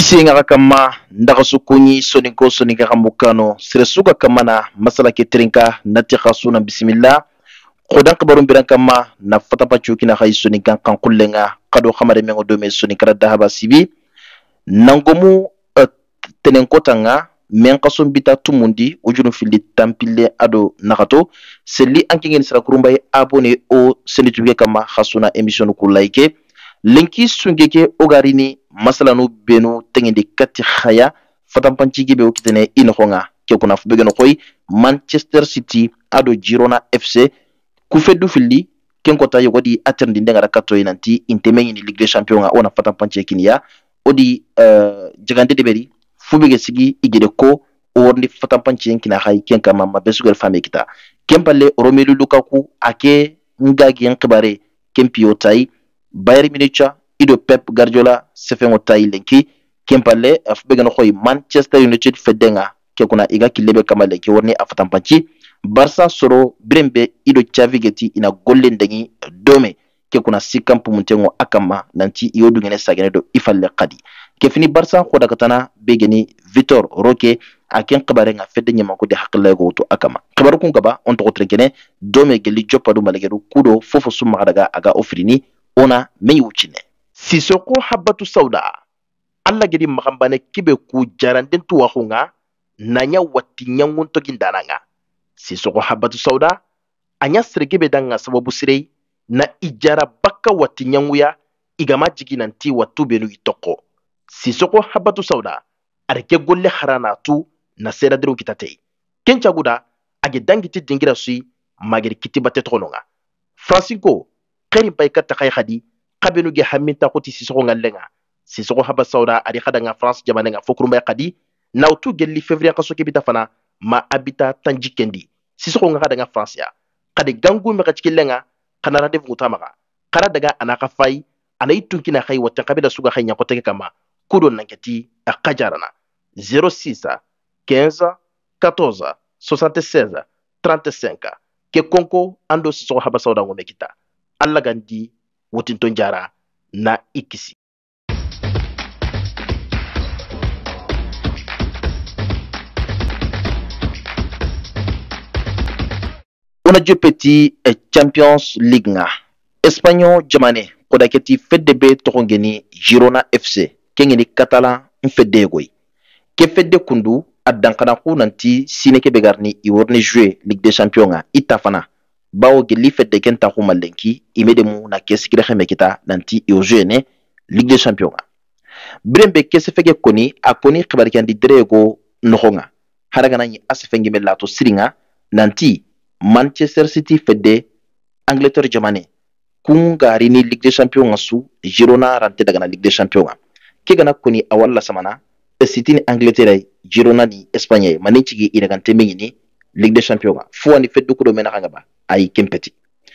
isenga kama ndakasu kunyi soninko soninga kamukano siresuka kama na masala ke trinka natika suna bismillah khodan kabarun biran kama na fatapa chukina khay soninka kan kullenga kado khamare mengo dome soninka dahaba sibi nangomu tenenkotanga men kasum bita tumundi ujunu fili tampile ado nakato seli ankingen sira kurumbay abone o senituge kama khasuna emission ku like linki sungeke ogarini masalanu benu tengende kati khaya fatampanchigi be okitene inokhonga ke kuna fubegeno koy Manchester City ado Girona FC kufedu fili kenkota yogodi aterndi ndengara katto inanti intemengi ni Ligue des Champions ona fatampancheki ya odi jagande de beri fubege sigi igede ko orni fatampancheki na hay kenka mama besugal fami kita kempalle Romelu Lukaku ake ngagi yankibare kempio tai Bayern Munich ido Pep Guardiola sefengo tai lenki kempalle afbega no khoy Manchester United fedenga ke kuna iga kilebe kamale ke worni afatampanchi Barca soro brembe ido Xavi geti ina golle ndangi dome ke kuna sikampu muntengo akama nanti iyodu ngene sagene do ifalle qadi ke fini Barca khoda katana begeni Vitor Roque aken qabarenga fedde nyama ko de hakle go to akama qabaru kun gaba on to trekene dome geli jopadu malegeru kudo fofo summa daga aga ofrini ona meyi wucine Sissoko habatu sauda alla gedi makambane kibe ku jaranden tu waxunga nanya watti nyangun to gindananga Sissoko habatu sauda anya sirgebe danga sababu sirei na ijara bakka watti nyanguya igama jiginanti wattu benu itoko Sissoko habatu sauda arke golle harana tu na sera diru kitate kencha guda age dangiti dingira sui magir kitibate tononga Francisco keri pay katta kay khadi qabenu ge haminta ko ti Sissoko ngalenga Sissoko haba sauda ari khadanga France jamanenga fokuru mbay khadi nawtu gelli février kaso ke bitafana ma abita tanjikendi Sissoko ngada France ya khadi gangu me kati lenga kana rendez-vous tamaga kara daga anaka fay anay tunkina khay watta qabila suga khay nyako tege kama kudon nankati akajarana 06 15 14 76 35 ke konko ando Sissoko haba sauda ngome kita alla gandi wutinton jara na ikisi ona jopeti Champions League nga Espanyol jamane kodaketi fedde be tokongeni Girona FC kengeni Catalan mfedde goy ke fedde kundu addankana ku nanti sineke begarni iworne jouer Ligue des Champions nga itafana bawo geli fedde kenta ku malenki imede mu na kesikire kheme kita nanti iojene Ligue des Champions brembe kesefege koni akoni khibari kandi drego nohonga haragana ni asefenge melato siringa nanti Manchester City fedde Angleterre jamane kungari ni Ligue des Champions su Girona rante daga na Ligue des Champions ke gana koni awalla samana City ni Angleterre Girona ni Espagne manichigi iragante mengini Ligue des Champions fo ni feddu ko do mena kanga ba ay kempeti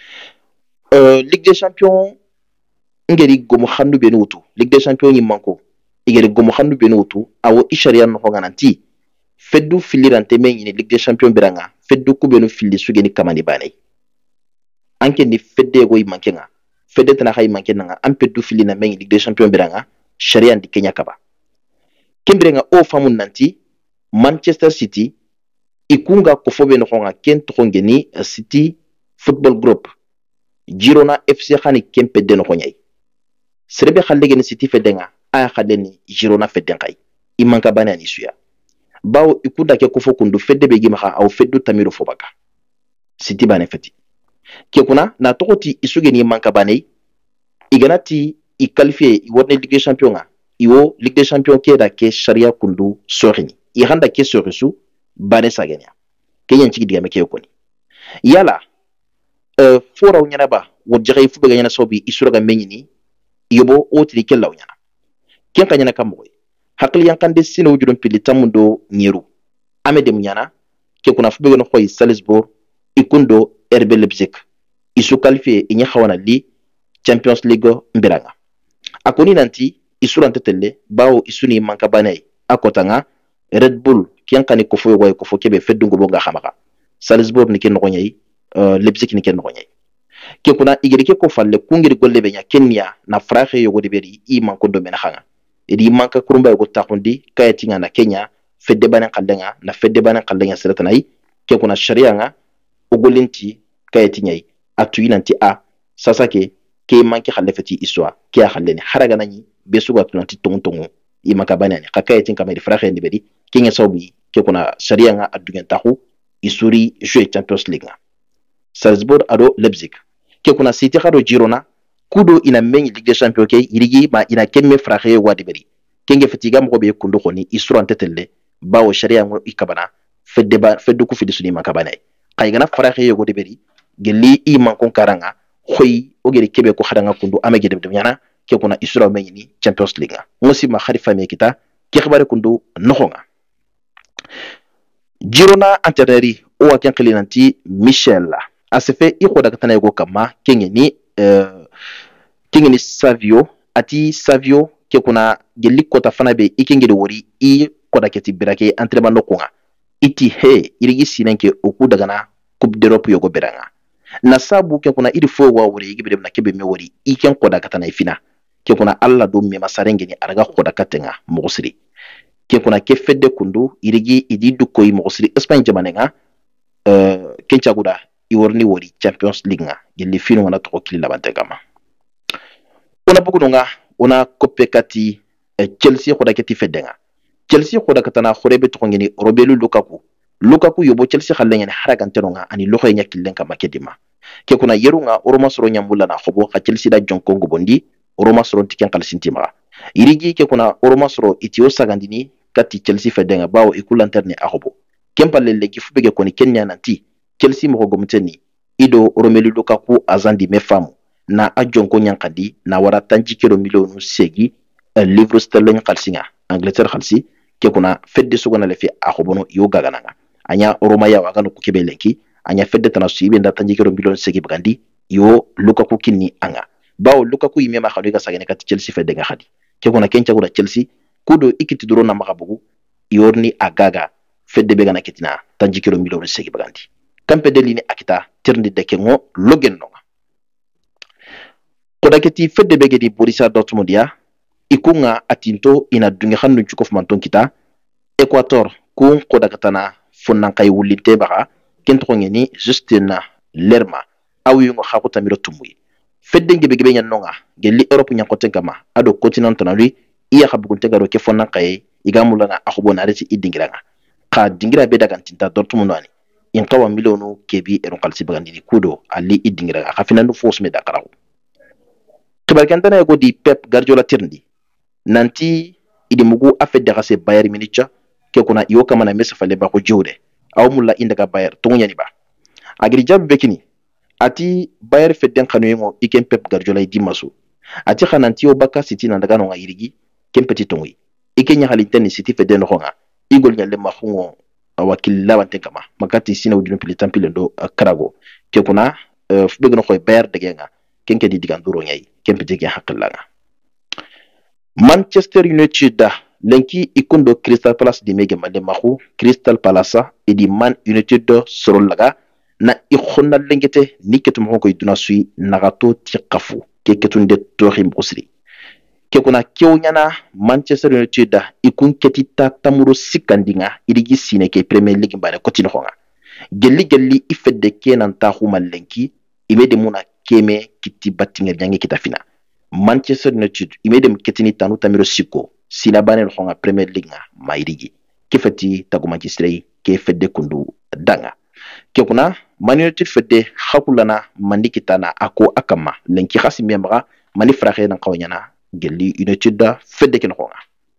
Ligue des Champions ngeri gomo khandu be nutu Ligue des Champions ni manko igeri gomo khandu be nutu awo ishariya no ngananti feddu filirante mengini Ligue des Champions biranga feddu ku be no fili sugeni kamani bane anke ni fedde go imankenga fedde tana hay mankenga am feddu filina mengini Ligue des Champions biranga sharia ndi Kenya kaba kimbirenga o famun nanti Manchester City ikunga kofobe no khonga ken tongeni City Football Group Girona FC khani kempe de no khonyay serbe khallege ni City fedenga aya khadeni Girona fedengai imanka bana ni suya bawo ikunda ke kofo kundu fedde be gima au feddu tamiru fobaka City bane feti ke kuna na tokoti isuge ni manka bane iganati i qualifier i wonne Ligue des Champions iwo Ligue des Champions ke da ke sharia kundu sorini i handa ke sorisu bane sagenya kenyan chigi diga meke yokoni yala fora unyana ba wajay fu bega nyana sobi isuraga menyini yobo otri kella unyana ken kanyana kamoy hakli yankande sino wujudum pili tamundo nyeru amede munyana ke kuna fu bega no khoy Salzburg ikundo RB Leipzig isu qualifier inya khawana li Champions League mbiranga akoni nanti isurante telle bawo isuni manka banay akotanga Red Bull kiankani kofo yoy kofo kebe feddungo bonga khamaka Salzburg ni ken ngonyay Leipzig ni ken ngonyay ke kuna igirike ko falle kungiri golle benya Kenya na fraxe yogo de beri i manko do mena khanga idi manka kurumba go takundi kayatinga na Kenya fedde banan kallenga na fedde banan kallenga seretanai ke kuna sharia nga ugolinti kayatinyai atuyinanti a sasa ke manki khallefati iswa ke khalleni haraga nani besuga tunanti tongontongo imaka banani kakayatin kamari faraxe ni bedi kenya sawbi ke kuna sharia nga adugen taxu isuri jeu Champions League nga Salzburg ado Leipzig ke kuna City khado Girona kudo ina menyi Ligue des Champions ke irigi ma ina kemme faraxe wadi bedi kenge fatiga mo be kundo khoni isura antetelle bawo sharia ngo ikabana fedde ku fidi suni makabanai kaygana faraxe yogo de bedi gelli iman kon karanga khoy ogere kebe ko khadanga kundu amege de nyana ke kuna isura menyi Champions League ngosi ma kharifa me kita ke xibare kundu noxonga Girona anterneri o wa ken khilinanti Michel asefe i khoda katana yogo kama kengeni Savio ati Savio ke kuna gelli kota fana be ikengede wori i koda keti birake entraînement nokonga iti he irigi sinenke oku daga na Coupe d'Europe yogo beranga na sabu ke kuna iri fo wa wori igibede na kebe me wori iken koda katana ifina ke kuna alla do me masarenge ni araga koda katenga mogosiri ke kuna ke fedde kundu irigi idi dukko yi mogosiri Espagne jamanenga kencha guda i worni wori Champions League nga gelli fino na to kili labantengama ona bugu nga ona koppe kati Chelsea koda keti feddenga Chelsea koda katana khorebe to ngeni Romelu Lukaku yobo Chelsea khallenya haragantenonga ani lokho nya killen kama kedima ke kuna yerunga Roma soro nyambulla na khobo ka Chelsea da jonkongo bondi Roma soro tiken kalsintima irigi ke kuna Roma soro itio sagandini kati Chelsea feddenga bawo ikulanterne ahobo kempalle legi fubege koni Kenya nanti Chelsea mo gomteni ido Romelu Lukaku azandi mefamu na ajonko nyankadi na wara tanji kilo milionu segi livre sterling khalsinga Angleterre khalsi ke kuna fedde sugona lefi ahobono yoga gananga anya Roma ya wagano kukebelenki anya fedde tanasu ibe nda tanji kilo milionu segi bagandi yo Lukaku kinni anga bawo Lukaku yimema khadu ga sagene kati Chelsea fedde nga khadi ke kuna kencha guda Chelsea kudo ikiti duro na magabugu yorni agaga fedde be gana ketina tanji kilo milionu segi bagandi kampe delini akita tirndi dekengo logenno kodaketi fedde be gedi Borussia Dortmund ya ikunga atinto ina dungi khannu chukof manton kita Equator kun kodakatana fonnan kay wulinte baga kento ngeni Justin Lerma awi ngo khakuta miro tumuyi fedde ngebe gebe nyannonga gelli Europe nyankoten kama ado continental lui iya khabugunte garo ke fonnan kay igamulana akhubona areti idingiranga ka dingira be daga tinta Dortmund ani in kawa milionu kebi eron kalsi bagandini kudo ali idingiranga khafinandu force me dakaraw kibarkantana yego di Pep Guardiola tirndi nanti idi mugu afedde gase Bayern Munich ke kuna iyo kama na mesa fale ba ko jowde aw mulla indaga Bayern to nyani ba agri jab bekini ati Bayern fedden kanu yengo iken Pep Guardiola di masu ati khananti o baka City na daga no ngirigi kempeti tongi ikenya halinteni City fedden no nga igol nyalle ma khungo wakil lawante kama makati sina udino pili tampile ndo karago ke kuna fubego no koy Bayern de nga kenke di diganduro nyai kempeti ke hakallanga Manchester United lenki ikundo Crystal Palace di mege male mahu Crystal Palace edi Man United sorolaga na ikhonna lengete niketu mo ko iduna sui nagato tikafu keketunde tohim usri ke kuna kewnyana Manchester United ikun ketita tamuro sikandinga idigi sine ke Premier League mbare kotino honga gelli ifedde kenan ta huma lenki imede muna keme kiti battinger nyange kitafina Manchester United imede ketini tanu tamiro siko silabane honga Premier League nga mairigi kefati tagu Manchester ke fedde kundu danga ke kuna Man United fedde hakulana mandikitana ako akama lenki khasi memra mani fraxe nan kawnyana gelli United fedde ken honga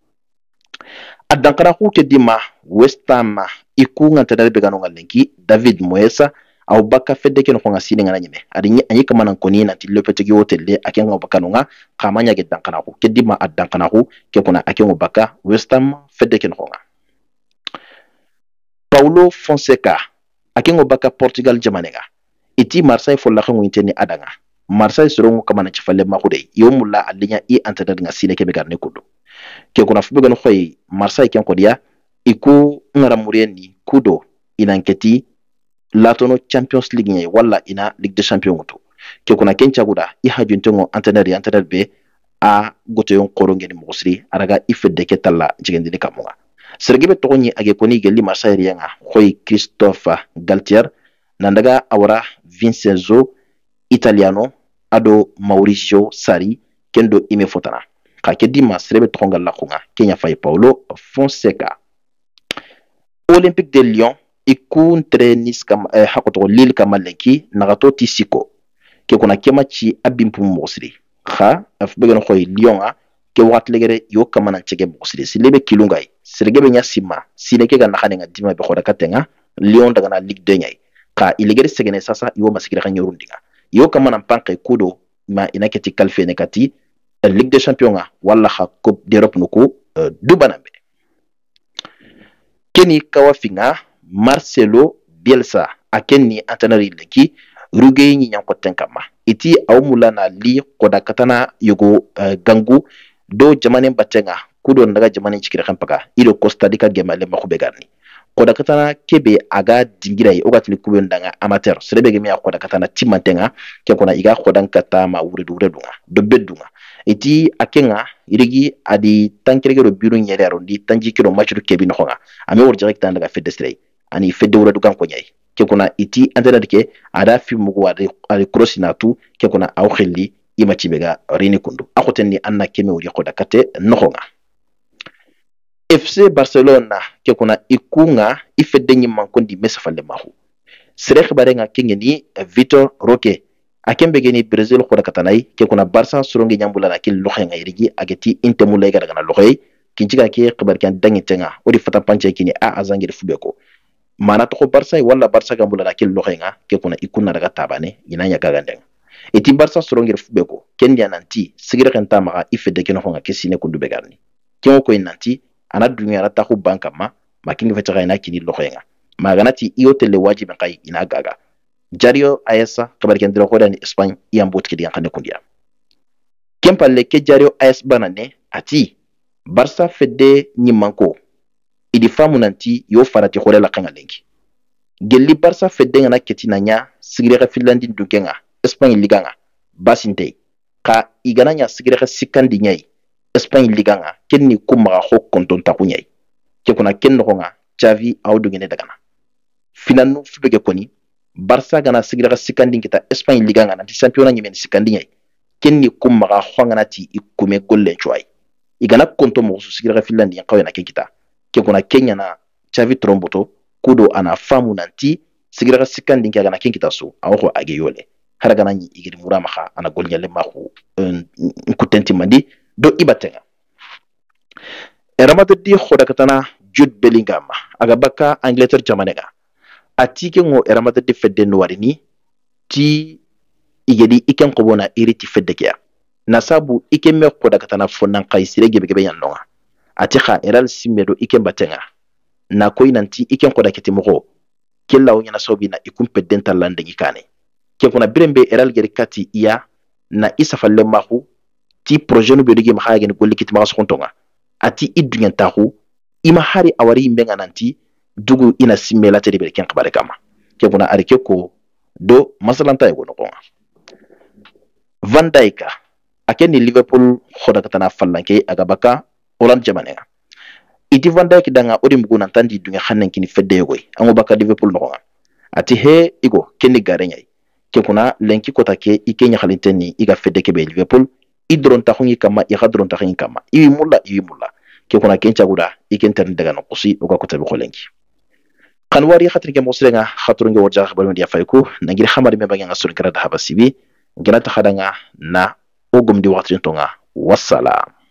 adankara ku kedima West Ham iku ngantadal be ganonga lenki David Moyes aw baka fedde ken honga sine ngana nyime adi anyi kama nan koni nanti lepete gi hotelle akenga bakanonga kamanya ge dankana ku kedima adankana ku ke kuna akenga baka West Ham fedde ken honga Paulo Fonseca akenga baka Portugal jamanega iti Marseille fo la xangu inteni adanga Marseille sorongo kama na chifalle makude yomulla alinya i antadal nga sine ke be garne kudo ke kuna fube gano khoy Marseille ken kodia iku ngara murieni kudo inanketi latono Champions League nyai wala ina Ligue des Champions to ke kuna kencha guda i hajuntengo antadal be a gotoyon qorongeni mosri araga ifedde ke talla jigendini kamunga sergebe togoni age koni gelli masayrianga khoy Christophe Galtier nandaga awara Vincenzo Italiano ado Mauricio Sarri kendo ime fotana ka keddi ma serebe togongal lakunga Kenya fay Paulo Fonseca. Olympique de Lyon ikuntre Nice kam hakoto Lille kamaleki nagato tisiko ke kuna kemachi abimpu mosri kha afbegen khoy Lyon a ke watlegere yo kamana chege mosri silebe kilungay sergebe nya sima sineke ga nakhane nga dima be khoda katenga Lyon daga na Ligue 2 nyai ka ilegere segene sasa yo masikira ka nyorundinga yo kamana mpanke kudo ma inaketi kalfe nekati Ligue des Champions wala ha Coupe d'Europe nuku dubanambe keni kawafinga Marcelo Bielsa akenni entraîneur leki ruge ni nyanko tenkama iti awmula na li koda katana yogo gangu do jamane batenga kudo ndaga jamane cikira kampaka ido Costa Rica gemale makubegarni koda katana kebe aga dingirai ogatni kube ndanga amateur serebe gemi koda katana timantenga ke kona iga kodan kata ma wuredunga do bedunga iti akenga irigi adi tankirege do biru nyere arondi tanji kilo match do kebi no nga ame wor direct ndaga fedestre ani fedde wuredugan ko nyai ke kuna iti antena ke ada fi mugo ari crosinatu ke kuna aw xelli ima cibega rini kundu akotenni anna keme wuri koda kate noxonga FC Barcelona ke kuna ikunga ifedde nyi mankondi mesafalle mahu sere barenga kengeni Vitor Roque akembe geni Brazil koda katanai ke kuna Barca surongi nyambula na kil loxenga irigi ageti intemula ga daga na loxey kinjiga ke xibar kan dangi tenga odi fata panche kini a azangir fubeko mana to Barca wala Barca gambula na kil loxenga ke kuna ikuna daga tabane ina nya gagandeng eti Barca surongir fubeko kendia nanti sigira kan tamaga ifedde keno honga kesine kundu begarni kengo ko nanti ana dunya ra taxu banka ma makinga fetara ina kini loxenga maganati iotele wajiben kai ina gaga Jario Ayesa kabar ken dira kodani Espagne yambot ki diga xane kundia kempalle ke Jario Ayes banane ati Barca fedde nyimanko idi famu nanti yo farati khore la kanga lengi gelli Barca fedde ngana ketina nya sigire Finlandi dukenga Espagne liganga basinte ka igana nya sigire sikandi nyai Espagne liganga kenni kuma ho konton takunyai ke kuna kenno nga Xavi awdu ngene dagana finanu fudege koni Barca gana sigire sikandi kita Espagne liganga nanti championnat nyemen sikandi nyai kenni kuma ho ngana ti ikume golle choy igana konto mo sigire Finlandi yakawena kita ke kuna Kenya na Xavi tromboto kudo ana famu nanti sigira sikandi ngi agana kinkita so awko ageyole haraga nanyi igiri murama kha ana golnyale maxu kutenti mandi do ibatenga eramata di khoda katana Jude Bellingham aga baka Angleterre jamanega atike ngo eramata di fedde no warini ti igedi iken ko bona iriti fedde kya nasabu ikemme khoda katana fonan qaisire gebe yanonga atika eral simedo iken batenga na koy nanti iken koda kiti mogo kella wonya na sobi na ikumpe dental lande gikane ke kuna birembe eral geri kati iya na isa falle mahu ti projet no be digi ma hagen golli kiti ma sontonga ati idungen tahu ima hari awari mbenga nanti dugu ina simela tedi be ken kabare kama ke kuna arike ko do masalanta yego no Van Dijk akeni Liverpool khoda katana fallanke aga baka Holland jamanenga iti Van Dijk danga odi muguna tandi dunga xanen kini fedde yoy ango baka Liverpool no ati he igo kenni gare nyai ke kuna lenki kota ke ikenya xalinteni iga fedde ke be Liverpool idron taxungi kama i xadron taxungi kama iwi mulla ke kuna kencha guda ikenter daga no kusi uga kota be xolenki kan wari xatri ke mosrenga xatrunge warja xabaru dia fayku nangir xamari me baga sur grada habasibi ngena taxadanga na ogum di waxtri tonga wassalam.